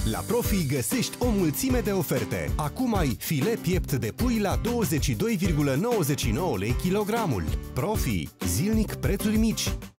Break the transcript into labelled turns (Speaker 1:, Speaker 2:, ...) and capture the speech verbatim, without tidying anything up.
Speaker 1: La Profi găsești o mulțime de oferte. Acum ai filet piept de pui la douăzeci și doi virgulă nouăzeci și nouă lei kilogramul. Profi, zilnic prețuri mici.